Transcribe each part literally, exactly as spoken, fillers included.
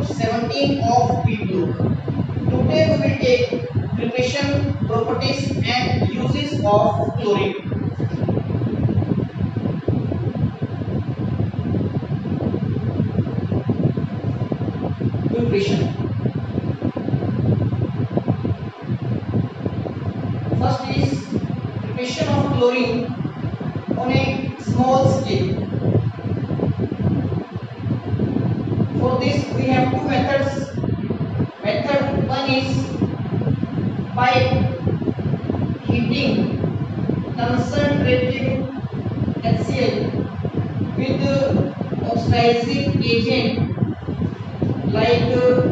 seventeen of P two. Today we will take preparation, properties and uses of chlorine. Preparation. First is preparation of chlorine on a small scale. For this we have two methods. Method one is by heating concentrated HCl with oxidizing agent like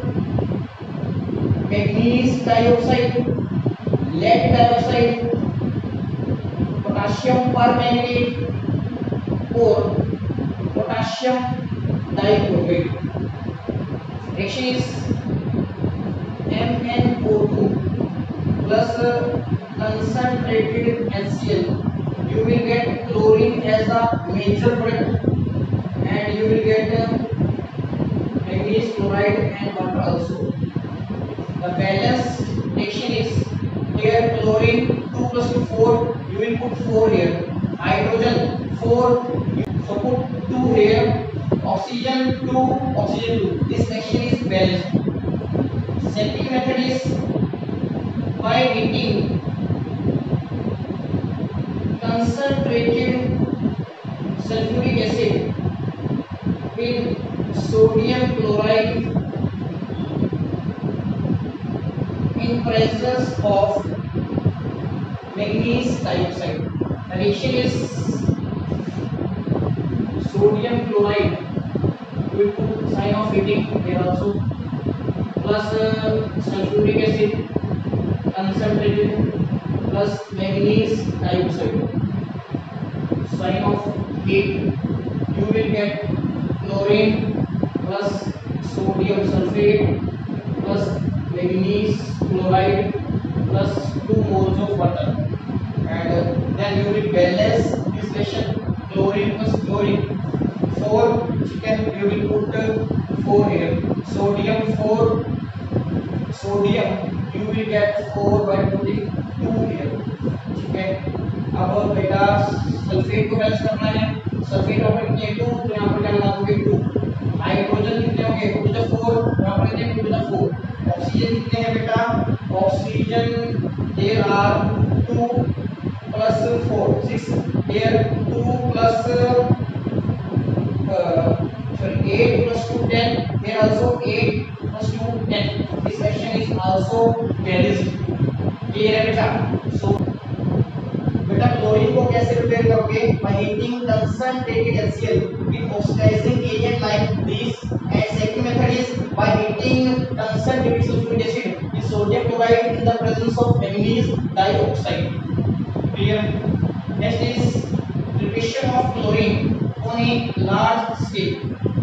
manganese dioxide, lead dioxide, potassium permanganate or potassium dichloride. Reaction is M n O two plus concentrated HCl. You will get chlorine as a major product and you will get manganese chloride and water also. The balance reaction is here chlorine two plus two four, you will put four here. Hydrogen four, so put two here. Oxygen two, oxygen two. This reaction is balanced. Second method is by heating concentrated sulfuric acid with sodium chloride in presence of manganese dioxide. The reaction is sodium chloride. We will put sign of heating here also, plus uh, sulfuric acid concentrated plus manganese dioxide. Sign of heat. You will get chlorine plus sodium sulfate plus manganese chloride plus two moles of water, and uh, then you will balance this reaction chlorine plus chlorine. four chicken you will put uh, four here. Sodium four, sodium you will get four by putting two here. chicken. अब बेटा sulphate को balance करना है. Sulphate of कितने to, तो यहाँ पर क्या लगा दोगे टू. हाइड्रोजन कितने होंगे टू टू द फोर, यहाँ पर कितने two two the four. Oxygen कितने हैं बेटा. Oxygen there are two plus four six. here two plus uh, sorry eight plus two ten. here also eight plus two ten. this reaction is also balanced. clear है बेटा. so बेटा chlorine को कैसे prepare करोगे. by heating concentrated HCl with oxidizing agent like this. and second method is by heating concentrated sulfuric acid with sodium chloride in the presence of manganese dioxide. clear. next is preparation of chlorine on a large scale.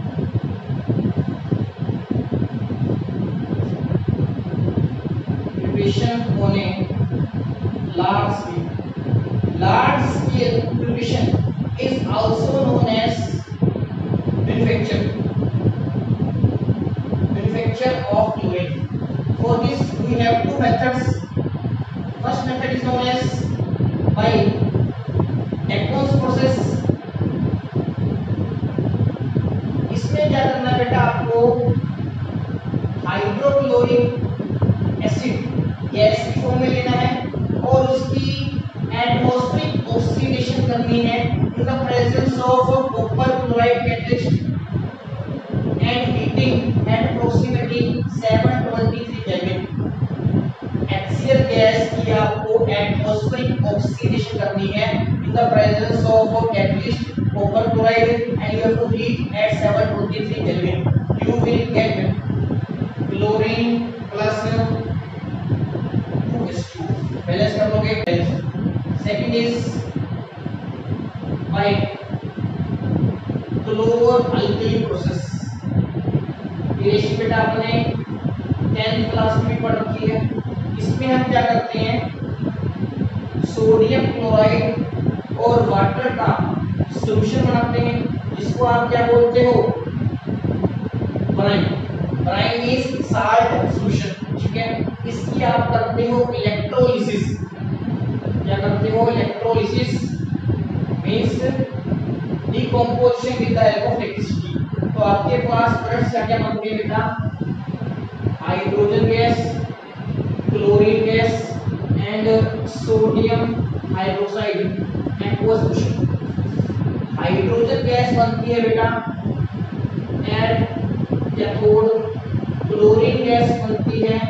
Preparation on a large scale. Large scale preparation is also known as manufacture. Manufacture of chlorine. For this we have two methods. First method is known as by Ekmans process. इसमें क्या करना है बेटा आपको. Hydrochloric acid gas की form में लेना है और उसकी एटमॉस्फेरिक ऑक्सीडेशन करनी है in the presence of copper chloride catalyst and heating at approximately seven twenty three kelvin. HCl gas की आपको एटमॉस्फेरिक ऑक्सीडेशन करनी है in the presence of catalyst copper chloride and you have to heat at seven twenty-three Kelvin. You will get chlorine plus two H two. Balance कर लोगे. Second is by chlor-alkali process. ये ratio बेटा आपने tenth class में पढ़ रखी है. इसमें हम क्या करते हैं, सोडियम क्लोराइड और वाटर का सॉल्यूशन बनाते हैं जिसको आप क्या बोलते हो, brine. Brine is salt solution, ठीक है। इसकी आप करते हो इलेक्ट्रोलिसिस, क्या करते हो electrolysis means decomposition with the help of electricity. तो आपके पास प्रोडक्ट्स क्या क्या बनते हैं बेटा, hydrogen gas, chlorine gas and sodium hydroxide aqueous solution. Hydrogen gas बनती है बेटा एट कैथोड, क्लोरीन गैस बनती है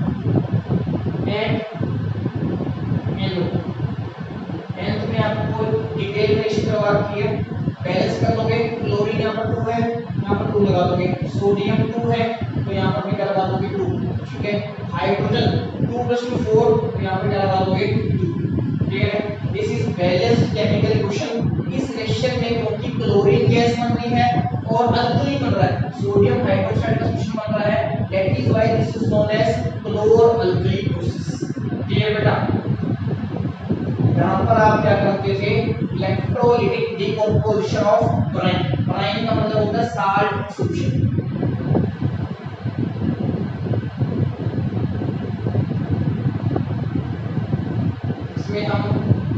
एट एनोड। टेंथ में आपको डिटेल में इसी करवा रखी है, बैलेंस कर लोगे। क्लोरीन यहाँ पर टू है, यहाँ पर टू लगा दोगे, सोडियम टू है तो यहाँ पर भी क्या लगा दोगे टू, ठीक है। Hydrogen two plus two four तो यहाँ पर क्या लगा दोगे टू, क्लियर है। This is balanced chemical equation. इस रिएक्शन में क्योंकि क्लोरीन गैस बन रही है और अल्कली बन रहा है, सोडियम हाइड्रोक्साइड का सॉल्यूशन बन रहा है, that is why this is known as chlor alkali process, clear बेटा। यहाँ पर आप क्या करते थे, electrolytic decomposition of brine. Brine का मतलब होता है साल्ट सॉल्यूशन। इसमें हम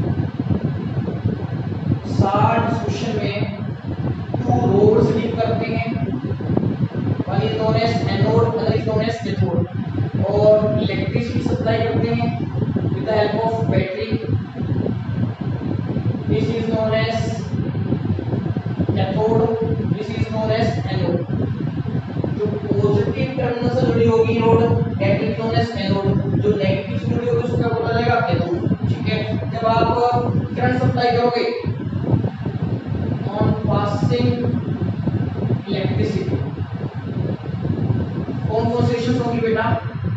साल्ट सॉल्यूशन में टू रोड्स डीप करते हैं, one is known as anode, other is known as cathode, और इलेक्ट्रिसिटी सप्लाई करते हैं with the help of battery. This is known as cathode, this is known as anode। जो positive terminal से जुड़ी होगी node that is known as anode, जो negative से जुड़ी होगी उसको क्या बोला जाएगा कैथोड, ठीक है। जब आप करंट सप्लाई करोगे ऑन पासिंग इलेक्ट्रिसिटी, कौन कौन से रिएक्शंस होंगी बेटा,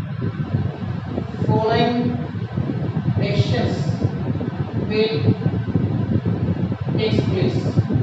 following reactions will takes place।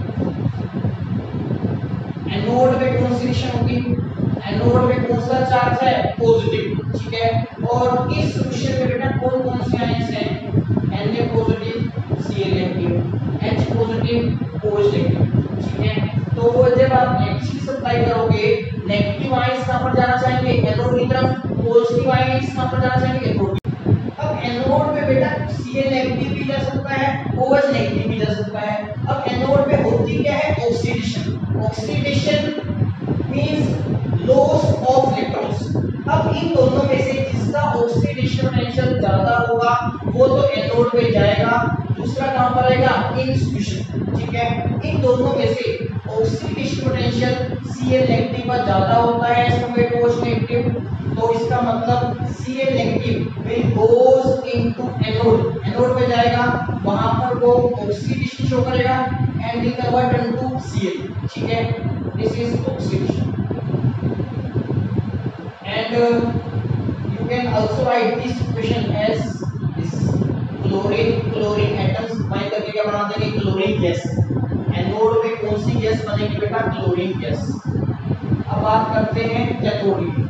Anode में कौन सी रिएक्शन होगी, एनोड में कौन सा चार्ज है पॉजिटिव, ठीक है। और इस सॉल्यूशन में बेटा कौन कौन से आयंस हैं, Na positive, Cl negative, H positive, OH negative, ठीक है। तो जब आप इलेक्ट्रिसिटी सप्लाई करोगे नेगेटिव आयंस कहां पर जाना चाहेंगे एनोड की तरफ, पॉजिटिव आयंस कहां पर जाना चाहेंगे कैथोड। अब एनोड में बेटा Cl नेगेटिव भी जा सकता है, OH नेगेटिव भी जा सकता है। अब एनोड में होती क्या है oxidation, oxidation means loss of electrons. अब इन दोनों में से जिसका ऑक्सीडेशन पोटेंशियल ज्यादा होगा वो तो एनोड पे जाएगा, दूसरा कहां पर आएगा इन सॉल्यूशन, ठीक है। इन दोनों में से ऑक्सीडेशन पोटेंशियल Cl नेगेटिव का ज्यादा होता है as compare to OH negative, तो इसका मतलब Cl negative will goes into anode, anode पे जाएगा, वहां पर वो ऑक्सीडेशन शो करेगा and will convert into Cl, ठीक है। This is oxidation and you can also write this equation as this chlorine, chlorine atoms bind करके क्या बना देंगे क्लोरीन गैस। एनोड में कौन सी गैस बनेगी बेटा क्लोरीन गैस। अब बात करते हैं कैथोड की।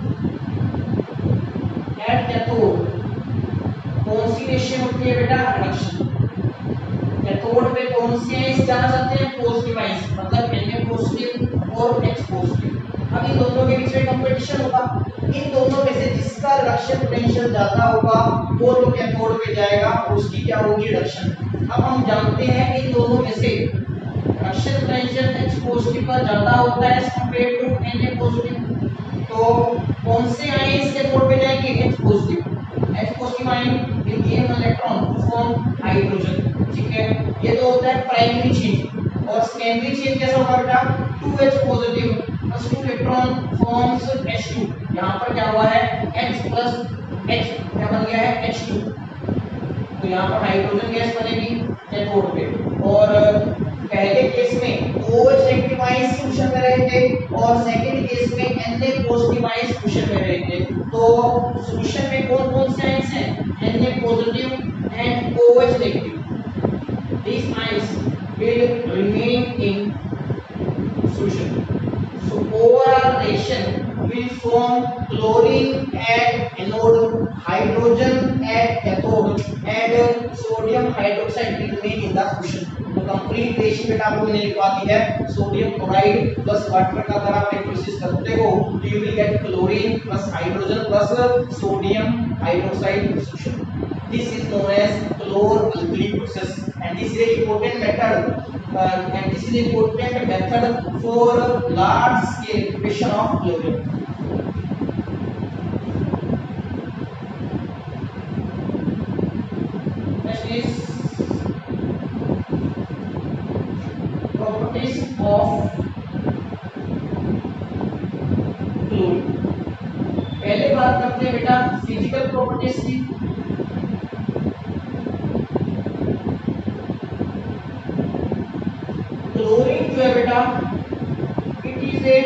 एट कैथोड कौन सी रिएक्शन होती है बेटा रिडक्शन। कैथोड पे कौन सी आयंस जाना चाहते हैं पॉजिटिव आयंस, मतलब Na पॉजिटिव और H पॉजिटिव। अब इन दोनों के बीच में कंपटीशन होगा, इन दोनों में से जिसका रिडक्शन पोटेंशियल ज्यादा होगा वो तो कैथोड पे जाएगा, उसकी क्या होगी रिडक्शन। अब हम जानते हैं इन दोनों में से रिडक्शन पोटेंशियल H पॉजिटिव का ज्यादा होता है as compare to Na positive, तो कौन से आयंस कैथोड पे जाएंगे H positive. H positive ion will gain electron to form hydrogen, ठीक है। ये तो होता है प्राइमरी चेंज, और सेकेंडरी चेंज कैसा होगा बेटा two H positive plus two electron forms H two. यहां पर क्या हुआ है H प्लस H क्या बन गया है H टू, तो यहां पर हाइड्रोजन गैस बनेगी कैथोड पे। और पहले केस में OH नेगेटिव आयंस सॉल्यूशन में रहेंगे और सेकंड केस में Na पॉजिटिव आयंस सॉल्यूशन में रहेंगे। तो सॉल्यूशन में कौन कौन से आयंस हैं Na positive and OH negative. These ions will remain in solution. So overall reaction will form chlorine at anode, hydrogen at cathode, and sodium hydroxide will remain in the solution. Complete ratio बेटा आपको मैंने लिखवा दी है, sodium chloride plus water का अगर आप electrolysis करते हो तो you will get chlorine plus hydrogen plus sodium hydroxide solution. This is known as chlor-alkali process, and this is an important method, uh, and this is an important method for large scale preparation of chlorine. Next is properties of chlorine. पहले बात करते हैं बेटा physical properties की. Chlorine जो है बेटा it is a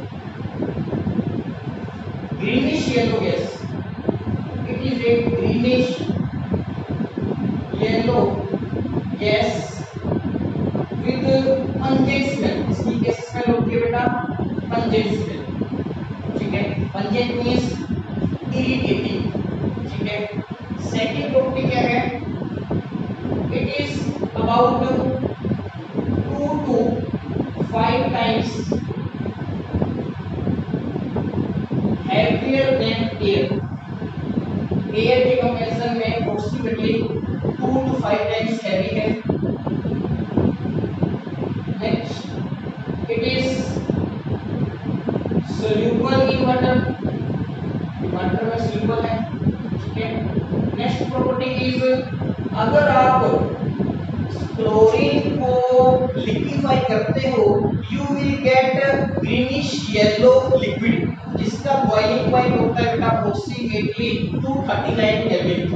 greenish yellow gas. It is a greenish yellow gas with pungent smell. इसकी कैसी स्मेल होती है बेटा? Pungent smell. ठीक है, पंजेंट मींस इरिटेटिंग. ठीक है. सेकंड प्रॉपर्टी क्या है? It is about to five times heavier than air. Air के कंपैरिजन में approximately two to five times heavy है. Next, it is soluble in water. Water में soluble है. ठीक है. Next property is अगर आप क्लोरीन को लिक्विफाई करते हो you will get greenish yellow liquid जिसका बॉइलिंग पॉइंट होता है बेटा approximately two thirty nine kelvin.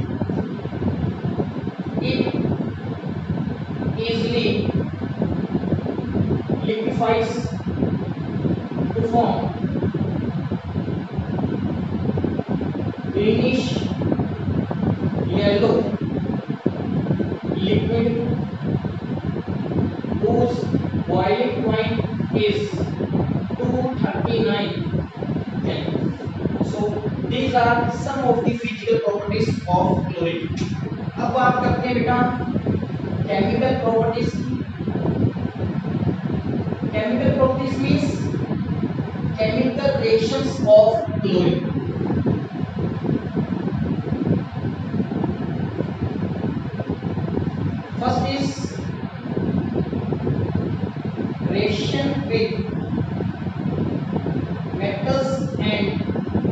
It easily liquefies to form greenish yellow liquid whose boiling point is two thirty-nine Kelvin. So these are some of the physical properties of chlorine. अब बात करते हैं बेटा chemical properties की. Chemical properties means chemical reactions of chlorine. First is reaction with metals and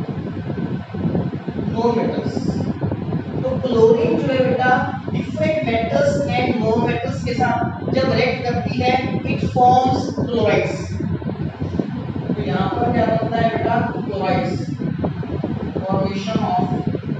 non-metals. तो chlorine जो है बेटा different metals and non metals के साथ जब रिएक्ट करती है इट फॉर्म्स क्लोराइड्स. तो यहाँ पर क्या बनता है बेटा? Chlorides. Formation of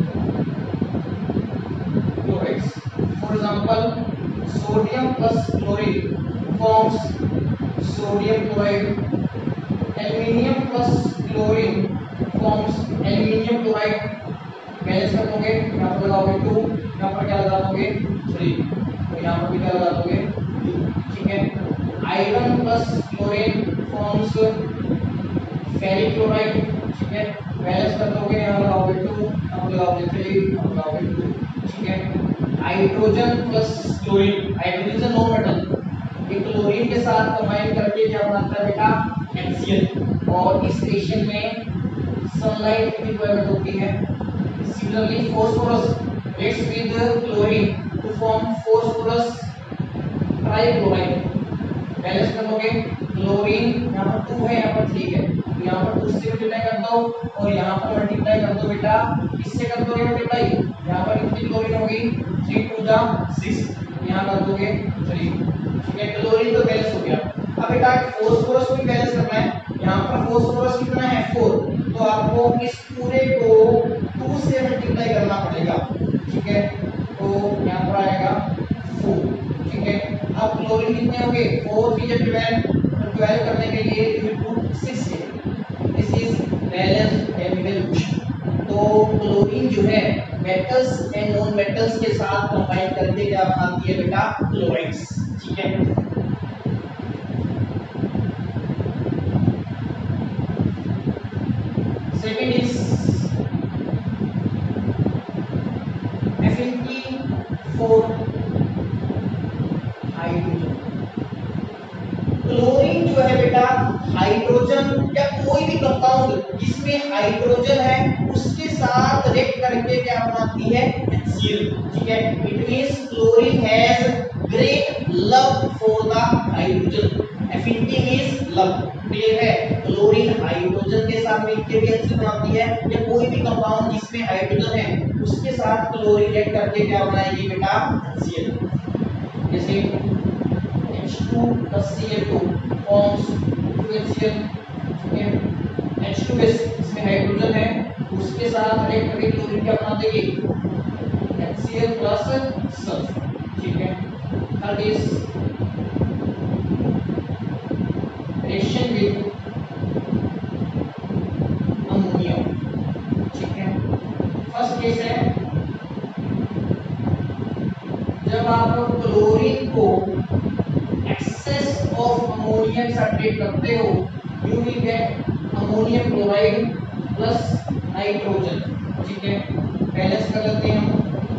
chlorides. For example sodium plus chlorine forms sodium chloride. Aluminium plus chlorine forms aluminium chloride. Balance कर दोगे, यहाँ पर लगाओगे टू, यहाँ पर क्या लगा दोगे थ्री, तो यहाँ पर भी क्या लगा दोगे टू. ठीक है. Iron plus chlorine forms ferric chloride. ठीक है. बैलेंस कर दोगे, यहाँ लगाओगे टू, यहाँ पर लगाओगे थ्री, यहाँ पर लगाओगे टू. ठीक है. Hydrogen plus chlorine. Hydrogen is a non metal. ये क्लोरीन के साथ कंबाइन करके क्या बनाता है बेटा? HCl. और इस रिएक्शन में सनलाइट की रिक्वायरमेंट होती है. Similarly phosphorus reacts with chlorine to form phosphorus trichloride. Balance कर दोगे, क्लोरीन यहाँ पर टू है, यहाँ पर थ्री है, तो यहाँ पर टू से मल्टीप्लाई कर दो और यहाँ पर मल्टीप्लाई कर दो बेटा. इससे कर दोगे मल्टीप्लाई, यहाँ पर कितनी क्लोरीन होगी? थ्री टू जा सिक्स, यहाँ कर दोगे थ्री. ठीक है. क्लोरीन तो बैलेंस हो गया. अब बेटा फास्फोरस को भी बैलेंस करना है. यहाँ पर फास्फोरस कितना है? फोर. तो आपको इस पूरे को टू से मल्टीप्लाई करना पड़ेगा. ठीक है. तो यहाँ पर आएगा फोर. ठीक है. अब क्लोरीन कितने होंगे? फोर थ्री जब ट्वेल्व, तो ट्वेल्व करने के लिए यू पुट सिक्स है. This is balanced chemical equation. तो क्लोरीन जो है मेटल्स एंड नॉन मेटल्स के साथ कंबाइन करके क्या बनाती है बेटा? क्लोराइड्स. ठीक है. Second is affinity for hydrogen. Hydrogen या कोई भी कंपाउंड जिसमें हाइड्रोजन है उसके साथ रिएक्ट करके क्या बनाती है HCl, ठीक है। It means chlorine has great love for the hydrogen, affinity means love, clear है। क्लोरीन हाइड्रोजन के साथ मिलकर भी HCl बनाती है या कोई भी कंपाउंड जिसमें हाइड्रोजन है उसके साथ क्लोरीन रिएक्ट करके क्या बनाएगी बेटा HCl, जैसे H two plus C L two forms two H C l, ठीक है। H टू S इसमें हाइड्रोजन है उसके साथ रिएक्ट करके क्लोरीन क्या बना देगी HCl plus सल्फर, ठीक है। Third is reaction with ammonia, ठीक है। फर्स्ट केस है जब आप क्लोरीन को एक्सेस ऑफ अमोनिया के साथ ट्रीट करते हो you will get ammonium chloride plus nitrogen, ठीक है। बैलेंस कर लेते हैं हम।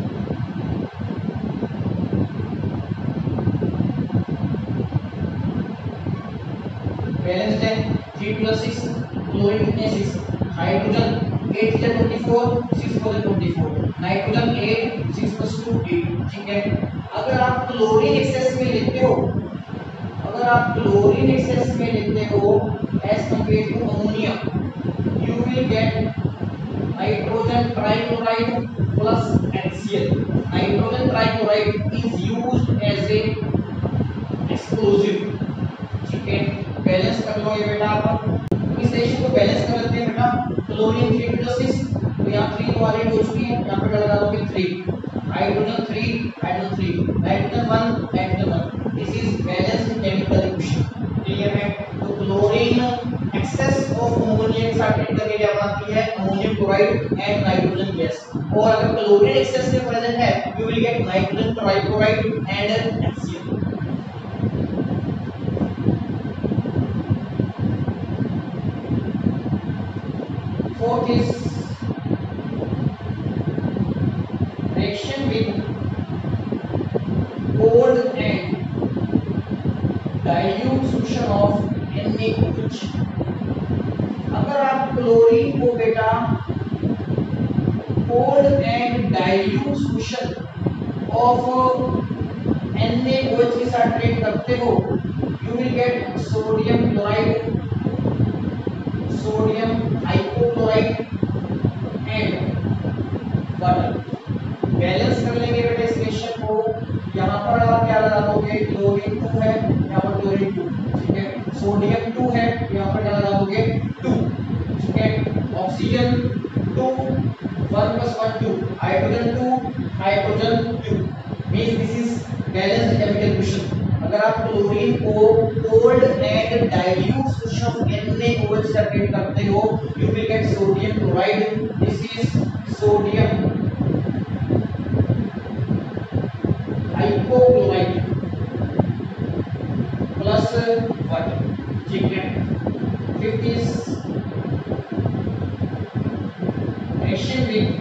बैलेंस्ड है थ्री प्लस सिक्स, क्लोरीन कितने सिक्स, हाइड्रोजन एट से twenty four, six plus twenty four, nitrogen eight, six plus two eight, ठीक है। अगर आप क्लोरीन एक्सेस में लेते हो अगर आप क्लोरीन एक्सेस में लेते हो as compare to ammonia you will get nitrogen trichloride plus HCl। Nitrogen trichloride is used as a explosive, ठीक है। बैलेंस कर लो ये बेटा, आप इस रेशियो को बैलेंस कर लेते हैं बेटा। क्लोरीन थ्री प्लस सिक्स, तो यहाँ थ्री तो ऑलरेडी हो चुकी है, यहाँ पे लगा दोगे three, hydrogen three, hydrogen three, nitrogen one, nitrogen one. This is balanced chemical equation, clear है। तो क्लोरीन एक्सेस ऑफ अमोनिया के साथ रिएक्ट करके क्या बनाती है ammonium chloride and nitrogen gas, और अगर क्लोरीन एक्सेस में प्रेजेंट है you will get nitrogen trichloride and HCl। Fourth is reaction with cold and dilute solution of NaOH। अगर आप क्लोरीन को बेटा cold and dilute solution of NaOH के साथ ट्रीट करते हो you will get sodium chloride, sodium hypochloride and water. Balance कर लेंगे बेटा इस रिएक्शन को। यहाँ पर आप क्या लगा दोगे क्लोरीन टू है, यहाँ पर क्लोरीन टू, ठीक है। सोडियम टू है, यहाँ पर क्या लगा दोगे टू, ठीक है। Oxygen two, one plus one two, hydrogen two, hydrogen two, means this is balanced chemical equation. अगर आप क्लोरीन को cold and dilute solution of NaOH से ट्रीट करते हो you will get sodium chloride, this is sodium hypochloride plus water, ठीक है। Fifth is reaction with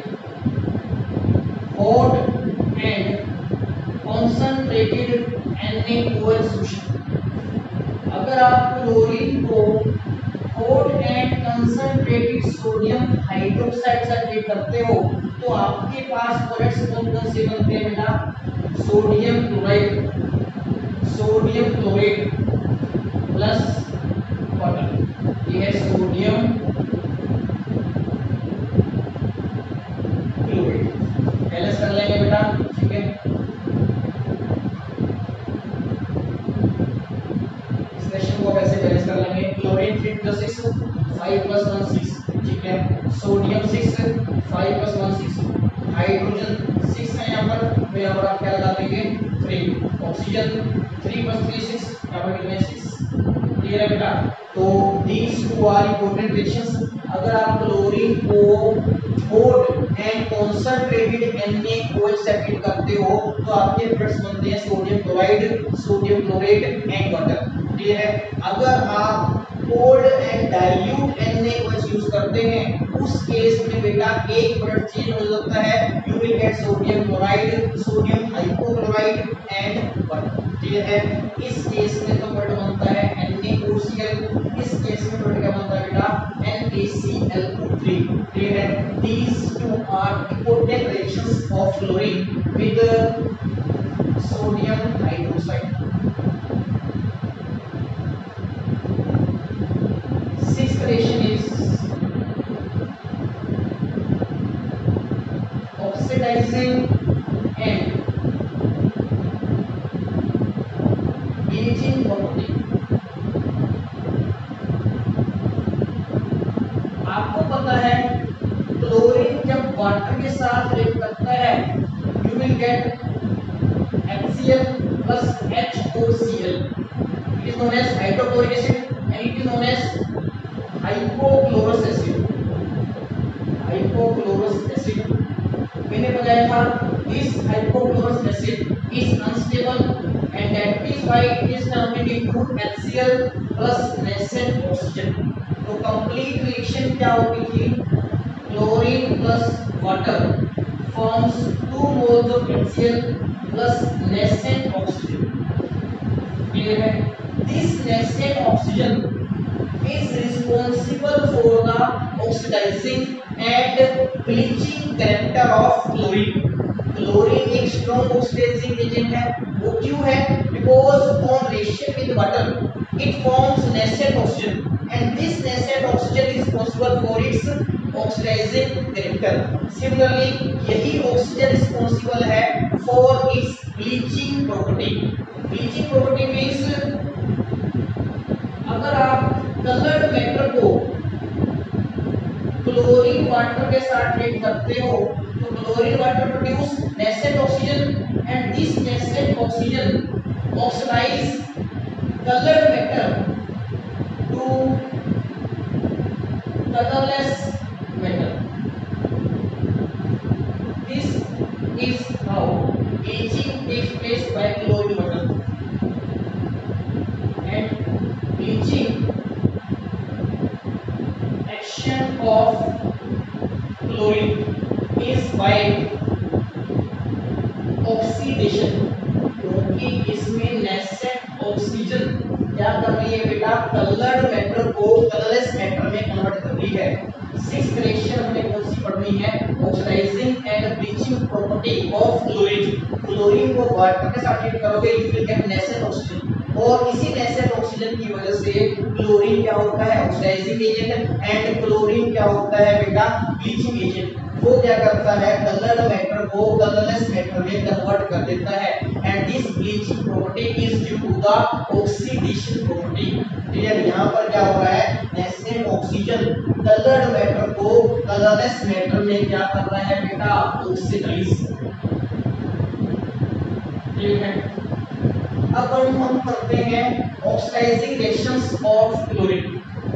hot and concentrated NaOH solution। अगर आप क्लोरीन को hot and concentrated sodium hydroxide से treat करते हो तो आपके पास प्रोडक्ट्स कौन कौन से बनते हैं बेटा sodium chloride, sodium chloride plus water, ये है सोडियम क्लोराइड। बैलेंस कर लेंगे बेटा, ठीक है। बैलेंस कर लेंगे chlorine three plus six, five plus one six, ठीक है। Sodium six, five plus one six, hydrogen six है यहाँ पर, तो यहाँ पर आप क्या लगा देंगे three, oxygen three plus three six, यहाँ पर कितने सिक्स, क्लियर है बेटा। तो these two are important reactions. अगर आप क्लोरीन को हॉट एंड कंसंट्रेटेड NaOH से ट्रीट करते हो तो आपके प्रोडक्ट्स बनते हैं sodium chloride, sodium chloride and water, clear है। अगर आप cold and dilute NaOH use करते हैं उस केस में बेटा एक प्रोडक्ट चेंज हो जाता है, you will get sodium chloride, sodium hypochloride and water. Clear है। इस केस में तो प्रोडक्ट बनता है NaOCl, इस केस में प्रोडक्ट क्या बनता है बेटा NaClO थ्री। क्लियर है। These two are important reactions of fluorine with sodium hydroxide. Sixth reaction is oxidizing and bleaching property. आपको पता है क्लोरीन जब वाटर के साथ रिएक्ट करता है you will get HCl plus HOCl. It is known as hydrochloric acid and it is known as hypochlorous acid. Hypochlorous acid. मैंने बताया था this hypochlorous acid is unstable and that is why it is converted into HCl plus nascent oxygen. तो complete reaction क्या होगी थी chlorine plus water forms two moles of HCl plus nascent oxygen. Clear है? This nascent oxygen is responsible for the oxidizing and bleaching character of chlorine. Chlorine एक strong oxidizing agent है। वो क्यों है? Because on reaction with water it forms nascent oxygen and this nascent oxygen is responsible for its oxidizing character. Similarly यही oxygen responsible है for its bleaching property. Bleaching property means अगर आप colored matter को chlorine water के साथ react करते हो तो chlorine water produce nascent oxygen and this nascent oxygen oxidize colored matter to colorless matter. This is how bleaching takes place by chlorine water. And bleaching action of chlorine is by oxidation. क्योंकि इसमें nascent oxygen क्या कर रही है बेटा coloured matter को colourless matter में convert कर रही है। सिक्स्थ रिएक्शन हमें कौन सी पढ़नी है oxidising and bleaching property of chlorine. Chlorine को वाटर के साथ रिएक्ट करोगे you will get nascent oxygen और इसी नेसेंट ऑक्सीजन की वजह से क्लोरीन क्या होता है ऑक्सीडाइजिंग एजेंट एंड क्लोरीन क्या होता है बेटा ब्लीचिंग एजेंट। वो क्या करता है कलर्ड मैटर को कलरलेस मैटर में कन्वर्ट कर देता है and this bleaching property is due to the oxidation property. Clear. यहाँ पर क्या हो रहा है नेसेंट ऑक्सीजन कलर्ड मैटर को कलरलेस मैटर में क्या कर रहा है बेटा ऑक्सीडाइज। ठीक है। अब हम करते हैं ऑक्सीडाइजिंग रिएक्शंस ऑफ क्लोरीन।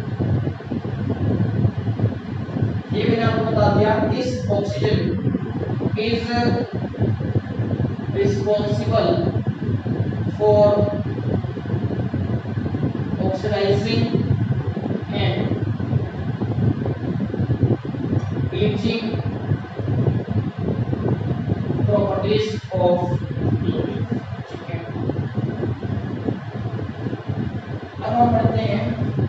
ये मैंने आपको बता दिया this oxygen is responsible for oxidising and bleaching properties of chlorine. ठीक है। अब हम पढ़ते हैं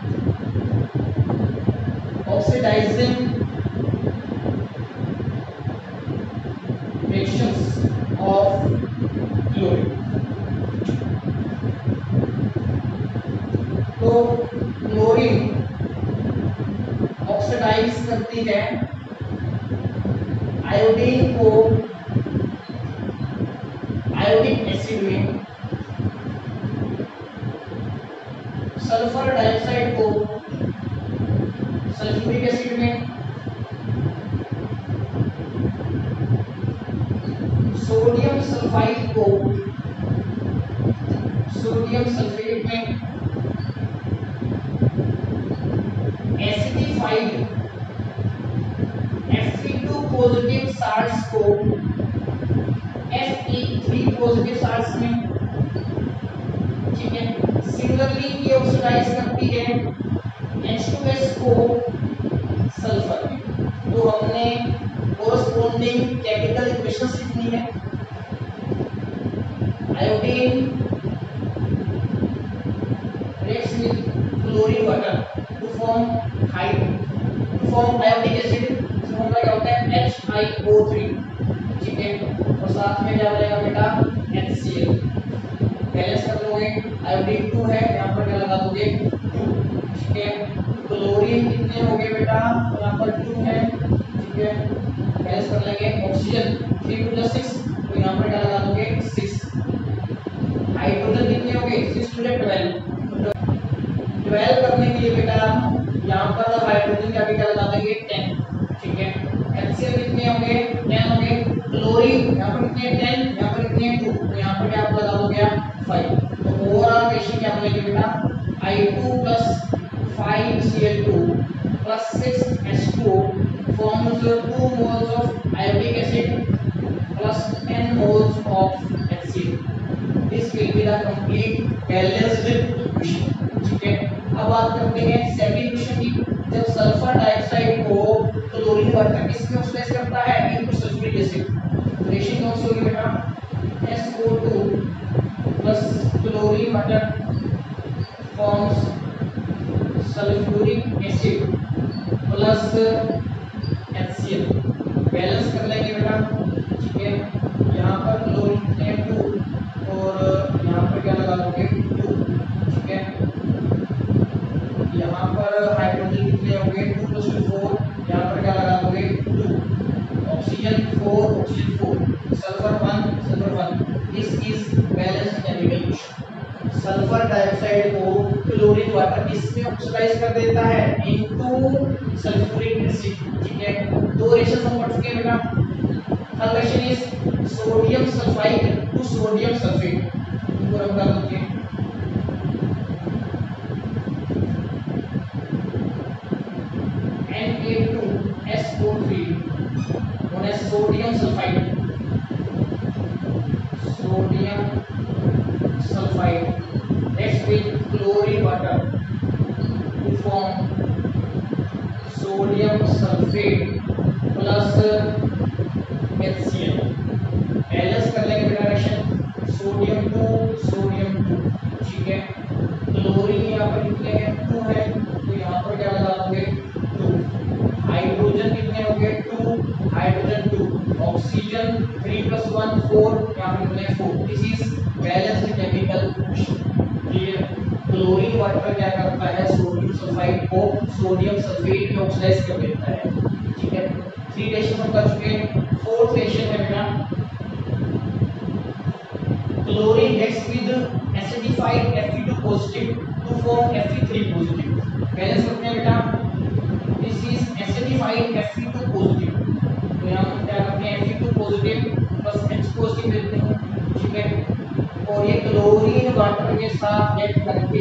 ऑक्सीडाइजिंग reactions of chlorine। तो क्लोरीन ऑक्सीडाइज करती है आयोडीन को आयोडिक एसिड में, सल्फर डाइऑक्साइड को सल्फ्यूरिक एसिड में, सोडियम सल्फाइड को सोडियम सल्फेट में, acidified F E two positive salts को F E three positive salts में। ठीक है। सिमिलरली ये ऑक्सीडाइज करती है एच टू एस को सल्फर में। तो हमने कोरस्पोंडिंग केमिकल इक्वेशंस लिखनी है। Iodine reaction with chlorine water to form high to form iodic acid, इसमें हमारा क्या होता है H I O थ्री, ठीक है, और साथ में क्या बनेगा बेटा H C l। बैलेंस कर लोगे, आयोडीन टू है, यहाँ पर क्या लगा दोगे टू, ठीक है। क्लोरीन कितने हो गए बेटा, यहाँ पर टू है, ठीक है, बैलेंस कर लेंगे। Oxygen three two plus six, तो यहाँ पर क्या लगा दोगे सिक्स। हाइड्रोजन कितने हो गए सिक्स टू ट्वेल्व, ट्वेल्व करने के लिए बेटा यहाँ पर हाइड्रोजन का भी क्या लगा देंगे टेन, ठीक है। HCl कितने हो गए टेन हो गए। क्लोरीन यहाँ पर कितने टेन, यहाँ पर कितने टू, तो यहाँ पर क्या आप लगा दोगे फाइव। तो ओवरऑल रेशियो क्या बनेगी बेटा I two plus five C L two plus six H two forms two moles of iodic acid plus ten moles of H C l. This will be the complete balanced equation, ठीक है। अब बात करते हैं second equation की। जब sulphur dioxide को chlorine water किसमें ऑक्सीडाइज करता है इनटू सल्फ्यूरिक एसिड, तो रेशियो कौन सी होगी बेटा S O two plus chlorine water forms sulphuric acid plus H C l। Balance कर लेंगे बेटा, ठीक है। यहाँ पर क्लोरीन है टू और यहाँ पर क्या लगा दोगे टू, ठीक है। यहाँ पर हाइड्रोजन कितने होंगे टू प्लस टू फोर, यहाँ पर क्या लगा दोगे two. Oxygen four oxygen four, sulphur one sulphur one. This is balanced chemical equation. Sulphur dioxide को क्लोरीन वाटर किसमें ऑक्सीडाइज कर देता है इनटू सल्फ्यूरिक एसिड, ठीक है। दो रेशंस हम पढ़ चुके हैं बेटा। Third reaction is sodium sulphide to sodium sulphate, इनको हम कर देंगे N A two S O three known as sodium sulfide, sodium sulfide reacts with chlorine water to form sodium sulfate plus H C l। Balance कर लेंगे बेटा reaction sodium two sodium two, ठीक है। Chlorine यहाँ पर कितने हैं to है, तो यहाँ पर क्या लगा दोगे टू। हाइड्रोजन कितने हो गए two, hydrogen two. Oxygen three plus one four, यहाँ पर कितने four. This is balanced chemical clear. Chlorine water क्या करता है सोडियम सल्फाइड को सोडियम सल्फेट में ऑक्सीडाइज कर देता है, ठीक है। थ्री रेशन हम कर चुके हैं। फोर्थ रेशन है बेटा chlorine reacts with acidified F e two positive to form F e three positive. Balance करते हैं बेटा, this is acidified F e two positive, तो यहां हम क्या करते हैं F e two positive plus H positive देते हैं, ठीक है। और ये क्लोरीन वाटर के साथ रिएक्ट करके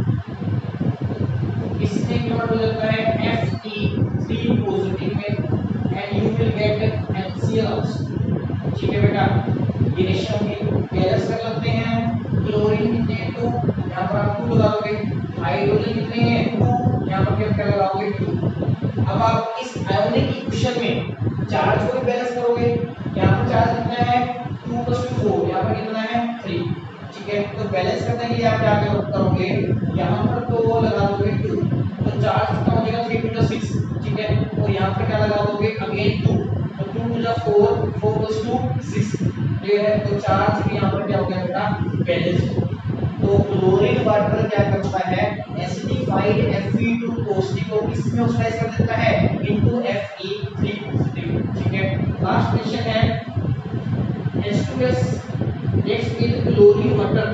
इससे कन्वर्ट हो जाता है F e थ्री पॉजिटिव में and you will get H C l also, ठीक है बेटा। ये रेशियो में बैलेंस कर लेते हैं। क्लोरीन कितने हैं टू, यहाँ पर आप टू लगा दोगे। हाइड्रोजन कितने हैं टू, यहाँ पर क्या लगाओगे टू। अब आप इस आयोनिक इक्वेशन में चार्ज को भी बैलेंस करोगे। यहाँ पर चार्ज कितना है टू प्लस टू फोर, यहाँ पर कितना है थ्री, ठीक है। तो बैलेंस करने के लिए आप क्या करोगे, यहाँ पर तो लगा दोगे टू, तो चार्ज कितना हो जाएगा थ्री टू सिक्स, ठीक है। और यहाँ पर क्या लगा दोगे अगेन टू, तो टू टू जा four, four plus two six, ये है। तो चार्ज भी यहाँ पर क्या हो गया बेटा बैलेंस। तो क्लोरीन वाटर क्या करता है acidified F e two positive को किसमें ऑक्सीडाइज कर देता है into F e three positive, ठीक है। लास्ट क्वेश्चन है H two S reacts with chlorine water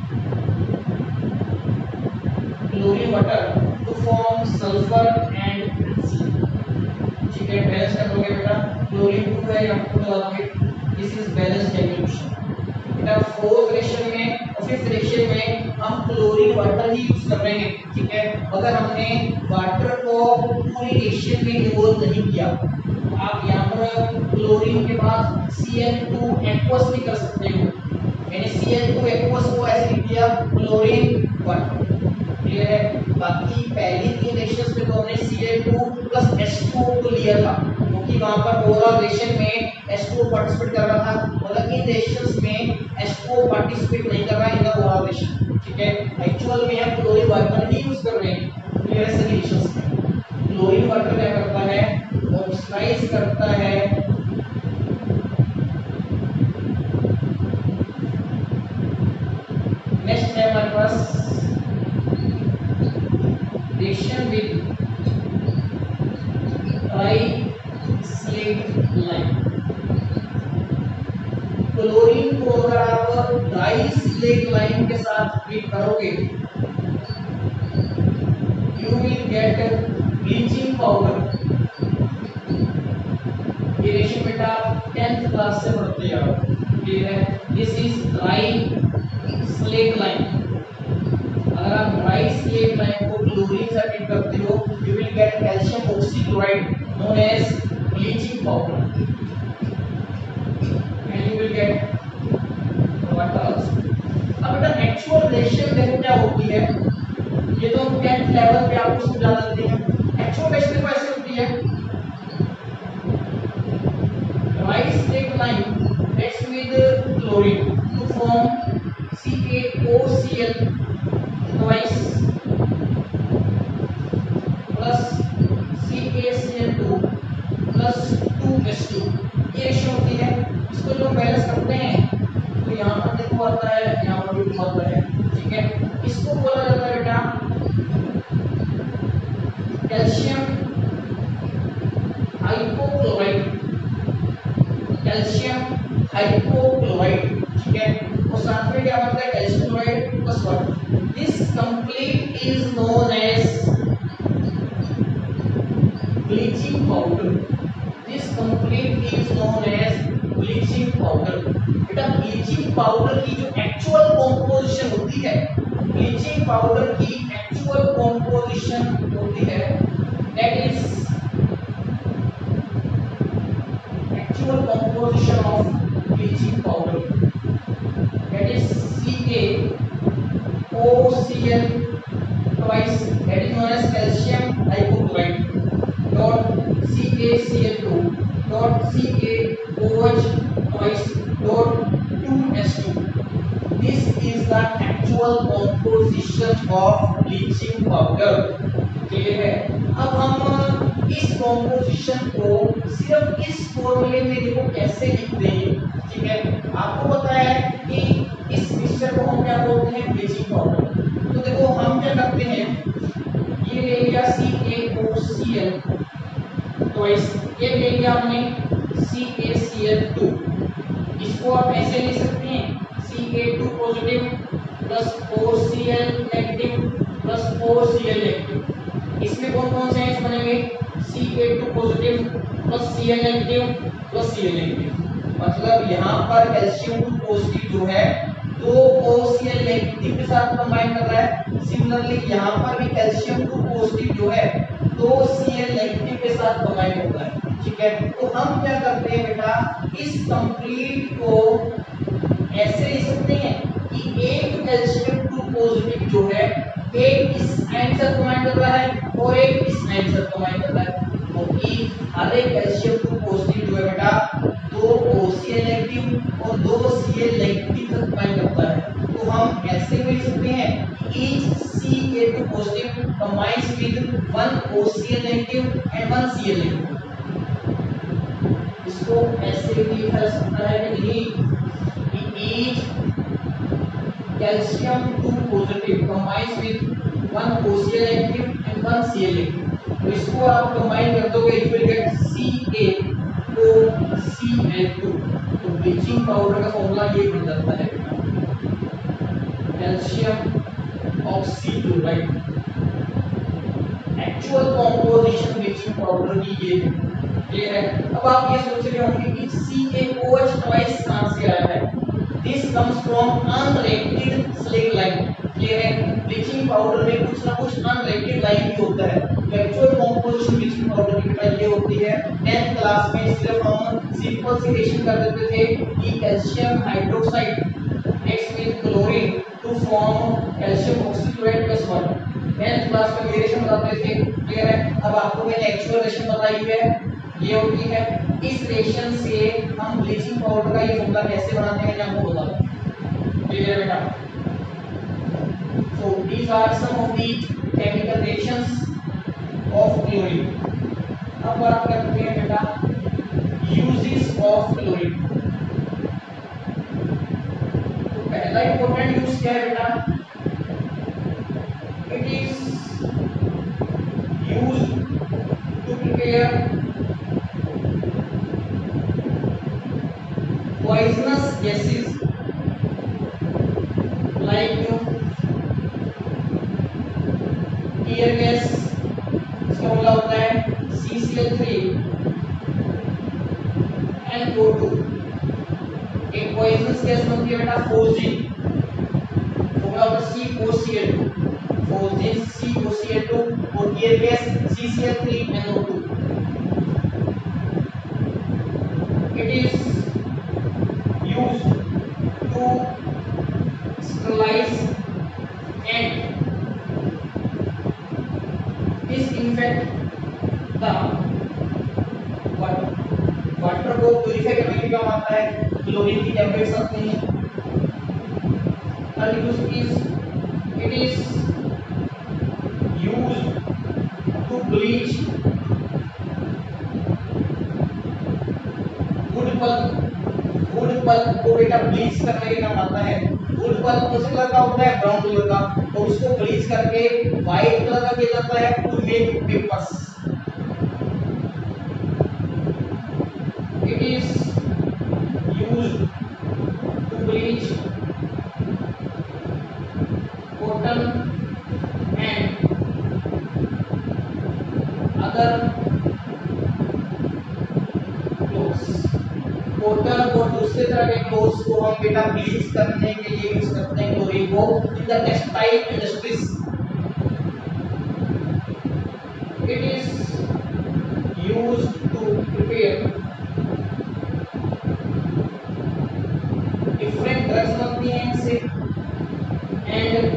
chlorine water to form sulfur and H C l, ठीक है। बैलेंस कर लोगे बेटा, क्लोरीन टू है यहाँ पर लगा दोगे। दिस इज बैलेंस्ड केमिकल बेटा। फोर्थ रेशियो में और फिफ्थ रेशियो में हम क्लोरीन वाटर ही यूज कर रहे हैं, ठीक है। अगर हमने वाटर को पूरी रेशियो में इन्वॉल्व नहीं किया, आप यहाँ पर क्लोरीन के बाद सी एल टू एक्वस भी कर सकते हो। मैंने सी एल टू एक्वस को ऐसे लिख दिया क्लोरीन वाटर, क्लियर है। बाकी पहली तीन रेशियोज में तो हमने C L two plus H two को लिया था, क्योंकि वहां पर ओवरऑल रेशियो में एच टू ओ पार्टिसिपेट कर रहा था, मतलब इन रेशियोज में एच टू ओ पार्टिसिपेट नहीं कर रहा है इन द ओवरऑल रेशियो, ठीक है। एक्चुअल में हम क्लोरीन वाटर नहीं यूज कर रहे हैं क्लियर सभी रेशियोज में। क्लोरीन वाटर क्या करता है, ऑक्सीडाइज करता है नेक्स्ट है हमारे पास reaction with dry slaked lime. Chlorine को अगर आप ट्राइस्लेट लाइन के साथ ट्रीट करोगे you will get bleaching powder. ये रिएक्शन बेटा आप टेंथ क्लास से पढ़ते आओ, क्लियर है। This is dry slaked lime. अगर आप ट्राइस्लेट लाइन को क्लोरीन से ट्रीट करते हो you will get calcium oxychloride known as bleaching powder and you will get water also। अब बेटा एक्चुअल रेशियो देखो क्या होती है, ये तो हम टेंथ लेवल पे आपको समझा देते हैं। एक्चुअल रेशियो कैसे होती है, dry slaked lime reacts with chlorine to form C a O C l twice plus C a C l two plus two H two। ये रेशियो होती है। इसको जो बैलेंस करते हैं तो यहाँ पर देखो आता है, यहाँ पर भी आता है, ठीक है। इसको बोला जाता है बेटा कैल्शियम हाइपोक्लोराइड, कैल्शियम हाइपोक्लोराइड, ठीक है। और साथ में क्या बनता है calcium chloride plus water. This complete is known as bleaching powder. This complete is known as bleaching powder. बेटा ब्लीचिंग पाउडर की जो एक्चुअल कॉम्पोजिशन होती है, ब्लीचिंग पाउडर की एक्चुअल कॉम्पोजिशन होती है that is actual composition of bleaching powder that is C a O C l twice, that is known as calcium hypochlorite dot C a C l two dot C a O H twice dot two H two। This is the actual composition of bleaching powder, clear है। अब हम इस composition को सिर्फ इस फॉर्मूले में देखो कैसे लिखते हैं, ठीक है। आपको पता है कि इस मिक्सचर को हम क्या बोलते हैं, ब्लीचिंग पाउडर। तो देखो हम क्या करते हैं, ये ले लिया C a O C l twice, ये ले लिया हमने C a C l two. इसको आप ऐसे लिख सकते हैं C a two positive plus O C l negative plus O C l negative. इसमें कौन कौन से आयंस बनेंगे, C a two positive plus C l negative plus C l negative. मतलब यहाँ पर कैल्शियम टू पॉजिटिव जो है तो O C l नेगेटिव के साथ कंबाइन कर रहा है। सिमिलरली यहाँ पर भी कैल्शियम टू पॉजिटिव जो है तो C l नेगेटिव के साथ कंबाइन होता है, ठीक है। तो हम क्या करते हैं बेटा, इस कंप्लीट को ऐसे लिख सकते हैं कि एक कैल्शियम टू पॉजिटिव जो है एक इस आयन से कंबाइन कर रहा है और एक इस आयन से कंबाइन कर रहा है। क्योंकि हर एक कैल्शियम टू पॉजिटिव जो है बेटा दो O C l नेगेटिव और दो C l नेगेटिव से कंबाइन करता है। तो हम ऐसे भी लिख सकते हैं each C a two positive combines with one O C l negative and one C l negative। इसको ऐसे भी लिखा जा सकता है कि each calcium two positive combines with one O C l negative and one C l negative। तो इसको आप कंबाइन कर दोगे you will get C a O C l two। तो ब्लीचिंग पाउडर का फॉर्मूला ये बन जाता है calcium oxychloride. Actual composition bleaching powder की ये क्लियर है। अब आप ये सोच रहे होंगे कि C a O H twice कहां से आया है। This comes from unreacted slaked lime, clear है। ब्लीचिंग पाउडर में कुछ ना कुछ अनरिएक्टेड लाइन भी होता है। एक्चुअल कॉम्पोजिशन ब्लीचिंग पाउडर की बेटा ये होती है टेंथ क्लास में सिर्फ हम सिंपल सी रिएक्शन कर देते थे कि calcium hydroxide reacts with chlorine to form calcium oxychloride plus water. Tenth class में रिएक्शन बताते थे, क्लियर है। अब आपको मैंने एक्चुअल रिएक्शन बताई है ये होती है। इस रिएक्शन से हम ब्लीचिंग पाउडर का ये फॉर्मूला कैसे बनाते हैं मैं आपको बता दूं। ठीक है बेटा, so these are some of the chemical reactions of chlorine। अब बात करते हैं बेटा uses of chlorine। तो पहला इंपॉर्टेंट यूज क्या है बेटा, it is used to prepare poisonous gases like tear gas, इसका फॉर्मूला होता है C C L three N O two. एक पॉइजनस गैस बनती है बेटा फोजिन, फॉर्मूला होता है C O C L two, phosgene C O C L two, और tear gas C C L three N O two. It is used to sterilize and disinfect the water। Water को purify करने के काम आता है, chlorine की tablets आती हैं। Third use is it is used to bleach wood pulp. Wood pulp को बेटा ब्लीच करने के काम आता है। वुड पल्प किस कलर का होता है, ब्राउन कलर का, और उसको ब्लीच करके व्हाइट कलर का किया जाता है to make papers. It is used to bleach cotton and other clothes. Cotton और दूसरे तरह के क्लोथ्स को हम बेटा ब्लीच करने के लिए यूज करते हैं क्लोरीन को in the textile industries. It is used to prepare different drugs बनती हैं इनसे एंड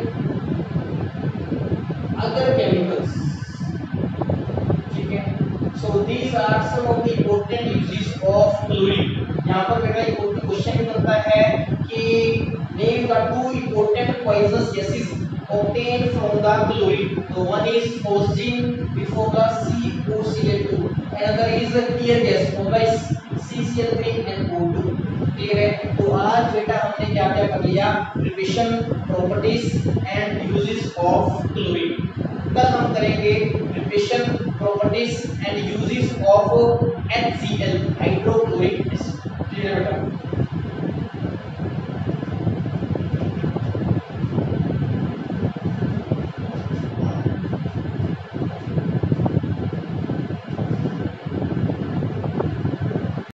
अदर केमिकल्स। ठीक है, so these are some of the important uses of chlorine. यहाँ पर बेटा एक क्वेश्चन बनता है कि name the two important poisonous gases obtained from the chlorine। तो one is oxygen before the C O C L two, another is tear gas formula is C C L three N O two। क्लियर है। तो आज बेटा हमने क्या क्या कर लिया, preparation, properties and uses of chlorine. कल हम करेंगे preparation, properties and uses of H C L hydrochloric acid. Clear है बेटा।